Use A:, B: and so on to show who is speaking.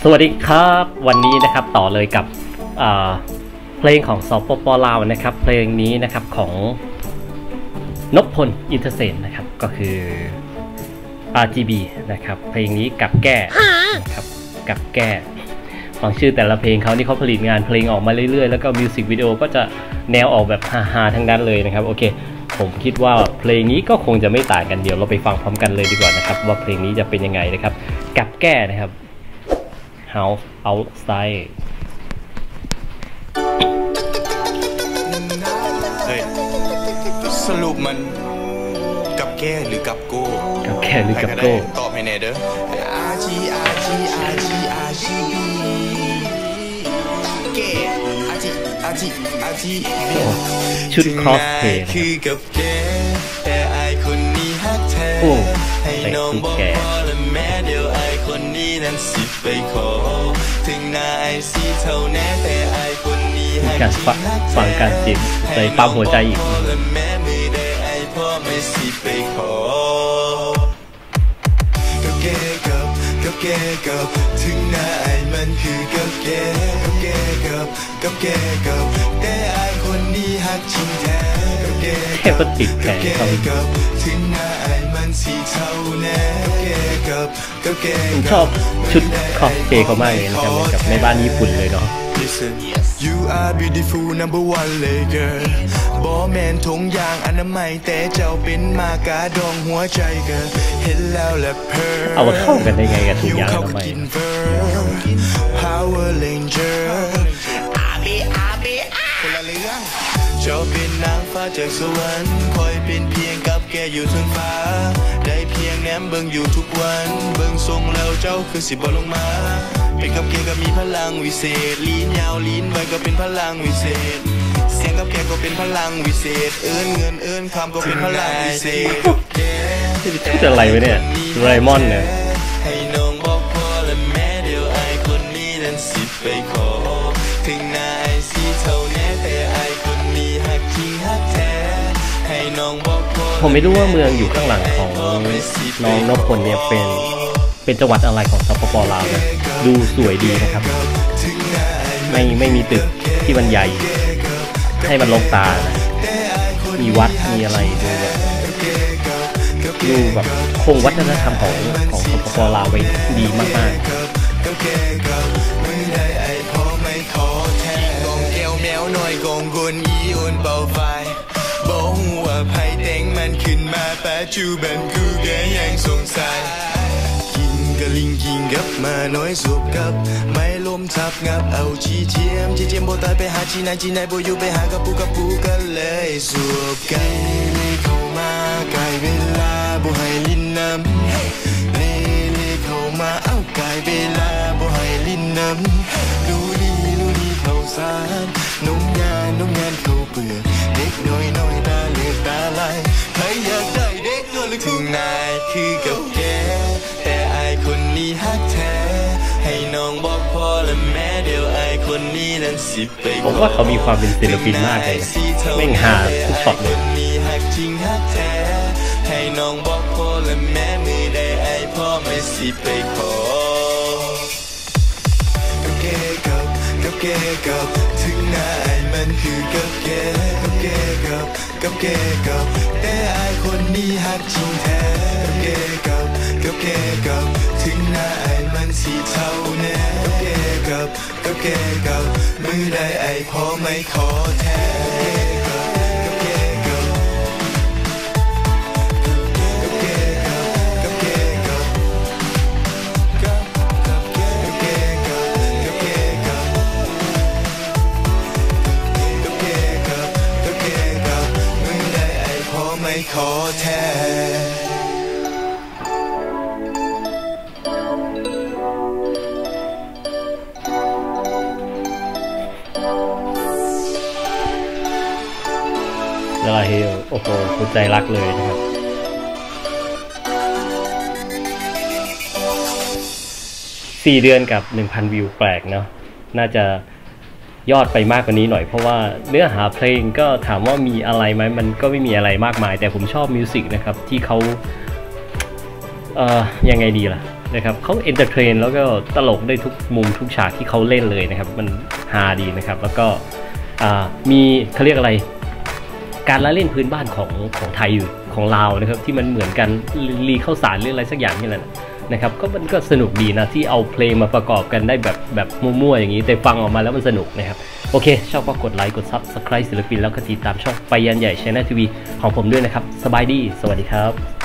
A: วัสดีครับวันนี้นะครับต่อเลยกับเพลงของสปป.ลาวนะครับเพลงนี้นะครับของนพพลอินเตอร์เซนนะครับก็คือ RGB นะครับเพลงนี้กับแก้นะครับกับแก้ฟังชื่อแต่ละเพลงเขานี่เขาผลิตงานเพลงออกมาเรื่อยๆแล้วก็มิวสิกวิดีโอก็จะแนวออกแบบฮาๆทั้งนั้นเลยนะครับโอเคผมคิดว่าเพลงนี้ก็คงจะไม่ต่างกันเดี๋ยวเราไปฟังพร้อมกันเลยดีกว่านะครับว่าเพลงนี้จะเป็นยังไงนะครับกับแก้นะครับ House Outside
B: สรุปมันกับแก้หรือกับโก้
A: กับแก้หรือกับโก้
B: ตอบให้แน่เด้อ
A: ชุดครอสเพลย์
B: คือกับแก้แต่ไอคนนี้ฮักแท้ให้น้องบอกพ่อและแม่เดี๋ยวไอคนนี้นั้นสิไปขอถึงนายสิเท่าแน่แต่ไอคนนี้ฮักจริงฮักแท้
A: ฟังการจีบใจปั๊มหัวใจอีก
B: พ่อไม่สิไปขอกับแก้กับถึงหน้าไอ้มันคือกับแก้กับแต่ไอ้คนนี้ฮักจริงแท้กับแก้กับถึงหน้าไอ้มันสีเท่าแน่กับแก้
A: ผมชอบชุดคอสเพลย์เขามากเลยนะครับเหมือนกับในบ้านญี่ปุ่นเลยเนาะ
B: You are beautiful number one เลยเกิร์ลบอแมนทงยางอนามัยแต่เจ้าเป็นมากาดองหัวใจเกิร์ลเห็นแล้วแหละเพอ
A: เอามาเข้ากันได้ไงกับถุงยางอนามัย
B: Power Ranger คนละเรื่องเจ้าเป็นนางฟ้าจากสวรรค์คอยเป็นเพียงกับแกอยู่ทั้งฟ้าได้เพียงแนมเบิ่งอยู่ทุกวันเบิ่งทรงแล้วเจ้าคือสิบ่ลงมาเป็นกับแกก็มีพลังวิเศษลิ้นยาวลิ้นไว้ก็เป็นพลังวิเศษเสียงกับแกก็เป็นพลังวิเศษเอิ้นเงินเอิ้นคำก็เป็นพลังวิเศษ
A: จะอะไรไปเนี่ยโดเรมอนเนี่ย
B: ให้น้องบอกพ่อและแม่เดี๋ยวไอคนนี้นั้นสิไปขอถึงนายสิเท่าแน่แต่ไอคนนี้ฮักจริงฮักแท้ให้น้องบอกพ่อ
A: ผมไม่รู้ว่าเมืองอยู่ข้างหลังของน้องนพพลเนี่ยเป็นจังหวัดอะไรของสปป.ลาวนะดูสวยดีนะครับไม่มีตึกที่มันใหญ่ให้มันลงตานะมีวัดมีอะไรดูแบบคงวัฒนธรรมของสปป.ลาวไว้ดีมากๆ
B: หน่อยกองกลอีโอนเป่าไฟบอกว่าไพ่เต็งมันขึ้นมาปัจจุบันกูแกยังสงสัยกินกะลิงกินกับมาน้อยสุบกับไม่ลมทับงับเอาจีเจียมโบตายไปหาจีนายโบอยู่ไปหากับปูกันเลยสุบกันเลยเข้ามาไกลเวลาบ่ให้ลิ้นน้ำเลยเข้ามาเอาไกลเวลาบ่ให้ลิ้นน้ำดูนี่เข้าสารนมงานเข้าเปลือกเด็กน้อยตาเลือดตาไหลใครอยากได้เด็กตัวลึกถึงนายคือกับแกแต่ไอคนนี้ฮักแท้ให้น้องบอกพ่อและแม่เดี๋ยวไอคนนี้นั้นสิไป
A: ผมว่าเขามีความเป็นศิลปินมากเลยแม่งหาทุกช็อตเลย
B: ฮักจริงฮักแท้ให้น้องบอกพ่อและแม่มือได้ไอพ่อไม่สิไปขอกับแกกับถึงหน้าไอ้มันคือกับแกกับแต่ไอ้คนนี้ฮักจริงแท้กับแกกับถึงหน้าไอ้มันสีเท่าแน่กับแกกับมือได้ไอ้พอไม่ขอแท้ขอแท้
A: ลาเฮลโอ้โหคุณใจรักเลยนะครับ4 เดือนกับ 1,000 วิวแปลกเนาะน่าจะยอดไปมากกว่านี้หน่อยเพราะว่าเนื้อหาเพลงก็ถามว่ามีอะไรไหมมันก็ไม่มีอะไรมากมายแต่ผมชอบมิวสิกนะครับที่เขายังไงดีล่ะนะครับเขาเอนเตอร์เทนแล้วก็ตลกได้ทุกมุมทุกฉากที่เขาเล่นเลยนะครับมันฮาดีนะครับแล้วก็มีเขาเรียกอะไรการละเล่นพื้นบ้านของไทยอยู่ของลาวนะครับที่มันเหมือนกันรีเข้าสารหรืออะไรสักอย่างนี่แหละนะครับก็มันก็สนุกดีนะที่เอาเพลงมาประกอบกันได้แบบมั่วๆอย่างนี้แต่ฟังออกมาแล้วมันสนุกนะครับโอเคชอบก็กดไลค์กด Subscribe ศิลปินแล้วก็ติดตามช่องไปยันใหญ่ Channel TV ของผมด้วยนะครับสบายดีสวัสดีครับ